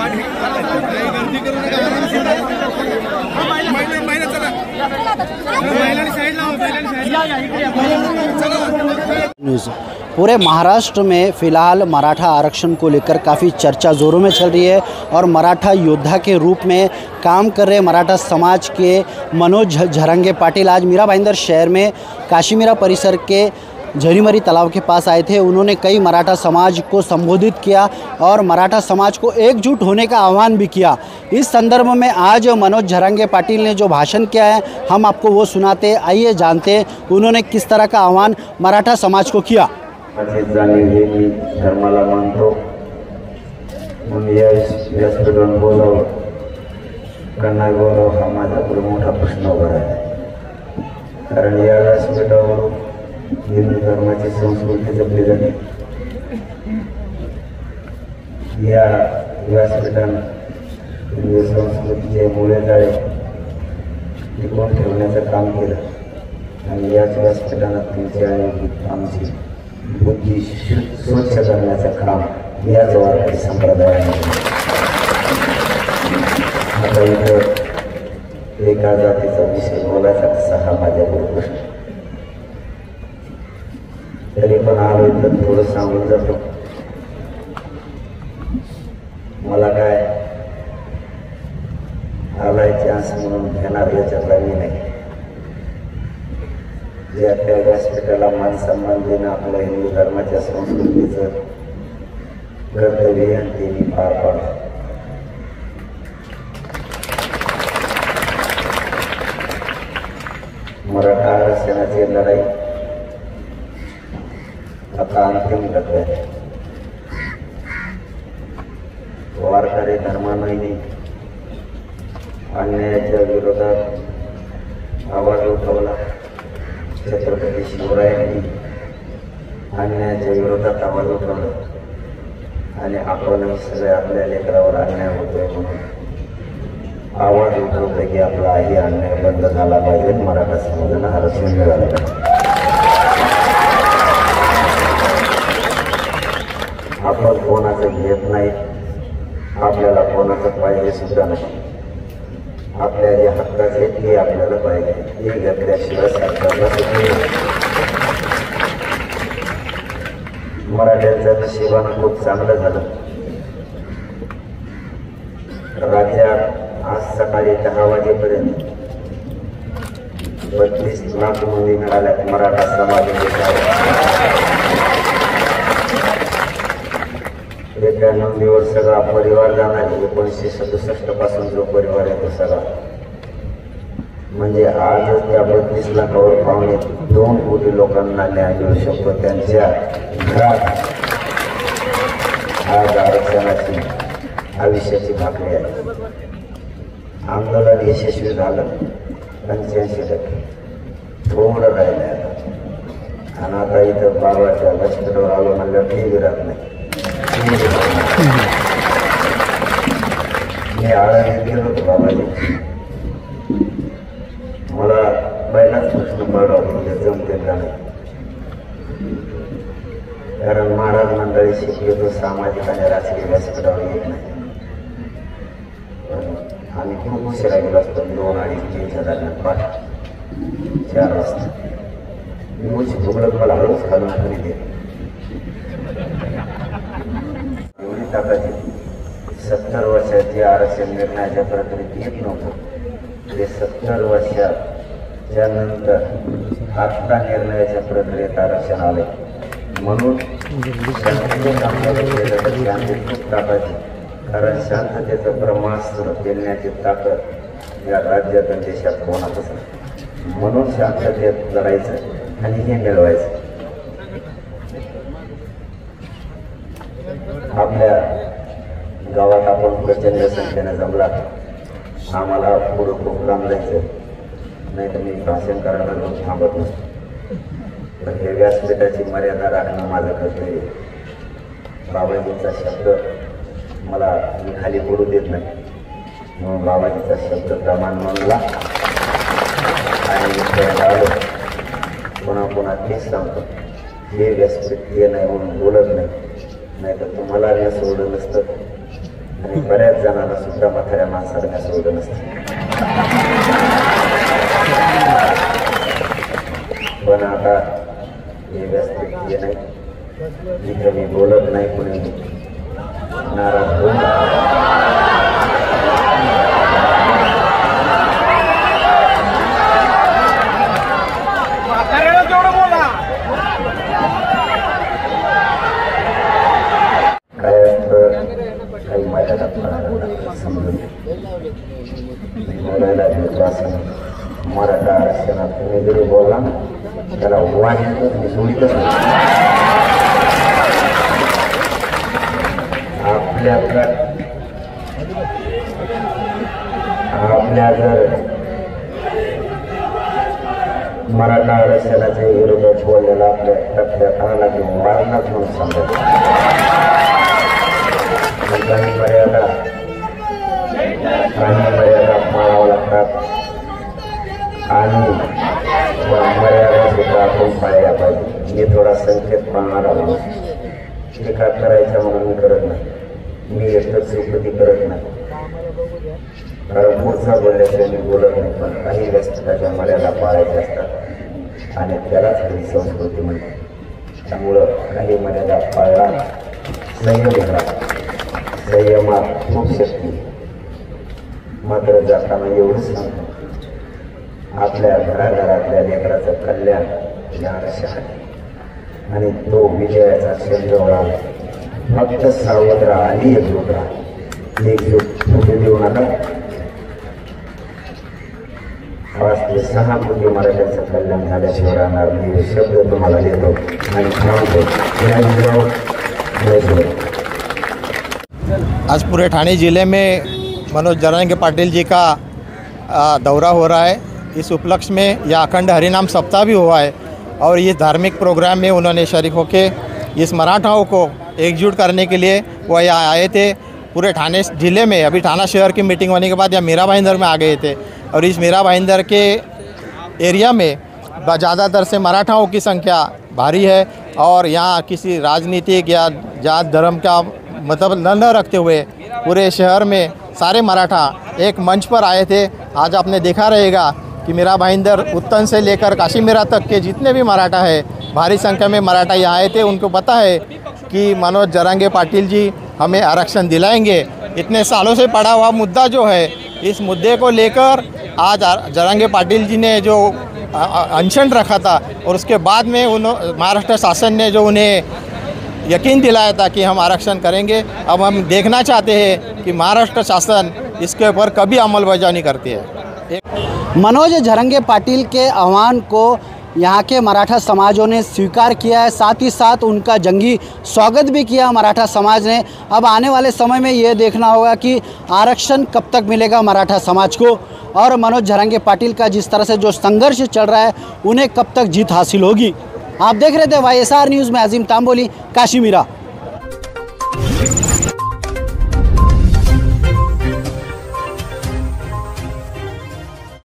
पूरे महाराष्ट्र में फ़िलहाल मराठा आरक्षण को लेकर काफ़ी चर्चा ज़ोरों में चल रही है और मराठा योद्धा के रूप में काम कर रहे मराठा समाज के मनोज झरंगे पाटिल आज मीरा भाईंदर शहर में काशीमीरा परिसर के झरीमरी तालाब के पास आए थे। उन्होंने कई मराठा समाज को संबोधित किया और मराठा समाज को एकजुट होने का आह्वान भी किया। इस संदर्भ में आज मनोज झरंगे पाटिल ने जो भाषण किया है हम आपको वो सुनाते, आइए जानते उन्होंने किस तरह का आह्वान मराठा समाज को किया। धर्माला मानतो हा माझा मोठा प्रश्न उभा आहे, कारण या व्यासपीठावर हिंदू धर्माची संस्कृती जपली जाते। या व्यासपीठाने हिंदू संस्कृतीचे मुळे जाळे टिकवून ठेवण्याचं काम केलं आणि याच व्यासपीठाने तुमची आणि आमची बुद्धी स्वच्छ करण्याचं काम याच वारकरी संप्रदायाने। आता इथं एका जातीचा विषय बोलायचा कसा हा माझ्याकडे प्रश्न, तरी पण आलो तर थोडं सांगून जातो। मला काय आलाय चान्स म्हणून घेणार याच्यातला मी नाही। जे त्या व्यासपीठाला मान सन्मान देणं आपल्या हिंदू धर्माच्या संस्कृतीचं कर्तव्य आणि ते मी पार पाडतो। मराठा आरक्षणाची लढाई आता अंतिम टप्प्यात आहे। वारकरी धर्माने अन्यायाच्या विरोधात आवाज उठवला, छत्रपती शिवरायांनी अन्यायाच्या विरोधात आवाज उठवला आणि आपणही सगळे आपल्या लेकरावर अन्याय होतोय म्हणून आवाज उठवतोय की आपला ही अन्याय बंद झाला पाहिजे, मराठा समाजाला आरक्षण मिळालं पाहिजे। आपण कोणाचं घेत नाही, आपल्याला कोणाचं पाहिजे सुद्धा नाही। आपल्या जे हक्काचे ते आपल्याला पाहिजे, हे घेतल्याशिवाय सरकारला मराठ्यांचं नशिबानं खूप चांगलं झालं। राज्यात आज सकाळी 10 वाजेपर्यंत 32 लाख नोंदी मिळाल्यात मराठा समाजाचे। त्या नोंदीवर सगळा परिवार जाणार। 1967 पासून जो परिवार आहे तो सगळा, म्हणजे आजच त्या 32 लाखावर पावणे 2 कोटी लोकांना न्याय मिळू शकतो। त्यांच्या घरात आज आरक्षणाची आयुष्याची भाकरी आहे। आंदोलन यशस्वी झालं 85%, थोडं राहिलंय आता। आणि आता इथं बाबाच्या लष्करावर आलो म्हणलं ती विरात नाही। मी आळंदीत गेलो होतो बाबाजी, मला पहिलाच प्रश्न पडला होता जमते का नाही, कारण महाराज मंडळी शिकलो सामाजिक आणि राजकीय व्यासपीठावर येत नाही। आम्ही खूप उशिरा गेलो असतो, 2, 2:30, 3च्या दरम्यान, 4 वाजता मी भोगलत मला हळूच खालून घरी दे एवढी ताकद आहे। 70 वर्षाची आरक्षण निर्णयाच्या प्रक्रियेत येत नव्हतं, ते 70 वर्षाच्या नंतर आत्ता निर्णयाच्या प्रक्रियेत आरक्षण आले म्हणून शांततेत खूप ताकद, कारण शांततेचं ब्रह्मास्त्र पेलण्याची ताकद या राज्यात आणि देशात कोणातच नाही। म्हणून शांततेत लढायचं आणि हे मिळवायचं। आपल्या गावात आपण प्रचंड संख्येने जमला, आम्हाला पुढं खूप लांब जायचं, नाही तर मी भाषण करायला जाऊन थांबत नसतो। पण हे व्यासपीठाची मर्यादा राखणं माझं कर्तव्य। बाबाजीचा शब्द मला मी खाली पडू देत नाही, म्हणून बाबाजीचा शब्द प्रमाण मानला आणि आलो। पुन्हा पुन्हा तेच सांगतो, हे व्यासपीठ हे नाही म्हणून बोलत नाही, नाही तर तुम्हाला मी सोडलं नसतं आणि बऱ्याच जणांना सुद्धा म्हाताऱ्या माणसाला सोडलं नसतं. पण आता हे व्यस्त नाही, जिथं मी बोलत नाही कुणी नाराज होऊन काही मर्यादा समजून बोलायला घेतो. असं मराठा आरक्षणात तुम्ही जरी बोलला त्याला वाढीतच मी सोडीतच आपल्या जर मराठा आरक्षणाच्या विरोधात बोललेला आपल्या टप्प्यात आला की मारणाच म्हणून सांगत. काही मर्यादा पाळावं लागतात आणि मर्यादा सुद्धा आपण पाळल्या पाहिजे. मी थोडा संकेत पाळणारा माणूस, टीका करायच्या म्हणून मी करत नाही, मी एकच सुकृती करत नाही, कारण पुढचा बोलल्याशिवाय मी बोलत नाही. पण काही व्यस्तताच्या मर्यादा पाळायच्या असतात आणि त्यालाच खरी संस्कृती म्हणतात. त्यामुळं काही मर्यादा पाळला, संयम घेतला, संयमात खूप शक्ती. मात्र जाताना एवढंच सांगतो, आपल्या घराघरातल्या लेकराचं कल्याण या आरक्षण आणि तो विजयाचा क्षण जवळ आला. फक्त सावध राहा आणि एकजूट राहा. एकजूट कुठे देऊ नका. 5 ते 6 कोटी मराठ्यांचं कल्याण झाल्याशिवाय राहणार मी शब्द तुम्हाला देतो आणि सांगतो. आज पूरे ठाणे ज़िले में मनोज जरांगे पाटिल जी का दौरा हो रहा है। इस उपलक्ष्य में यह अखंड हरिनाम सप्ताह भी हुआ है और ये धार्मिक प्रोग्राम में उन्होंने शरीक होकर इस मराठाओं को एकजुट करने के लिए वह यहाँ आए थे। पूरे ठाणे ज़िले में अभी ठाणा शहर की मीटिंग होने के बाद यहाँ मीरा भाईंदर में आ गए थे और इस मीरा भाईंदर के एरिया में ज़्यादातर से मराठाओं की संख्या भारी है और यहाँ किसी राजनीतिक या जात धर्म का मतलब न रखते हुए पूरे शहर में सारे मराठा एक मंच पर आए थे। आज आपने देखा रहेगा कि मीरा भाईंदर उत्तन से लेकर काशीमीरा तक के जितने भी मराठा है, भारी संख्या में मराठा यहाँ आए थे। उनको पता है कि मनोज जरांगे पाटिल जी हमें आरक्षण दिलाएंगे। इतने सालों से पड़ा हुआ मुद्दा जो है, इस मुद्दे को लेकर आज जरांगे पाटिल जी ने जो अनशन रखा था और उसके बाद में महाराष्ट्र शासन ने जो उन्हें यकीन दिलाया था कि हम आरक्षण करेंगे। अब हम देखना चाहते हैं कि महाराष्ट्र शासन इसके ऊपर कभी अमलबजावनी करती है। मनोज जरांगे पाटिल के आह्वान को यहाँ के मराठा समाजों ने स्वीकार किया है, साथ ही साथ उनका जंगी स्वागत भी किया मराठा समाज ने। अब आने वाले समय में ये देखना होगा कि आरक्षण कब तक मिलेगा मराठा समाज को और मनोज जरांगे पाटिल का जिस तरह से जो संघर्ष चल रहा है उन्हें कब तक जीत हासिल होगी। आप देख रहे थे YSR न्यूज़ में अजीम तांबोली, काशीमीरा।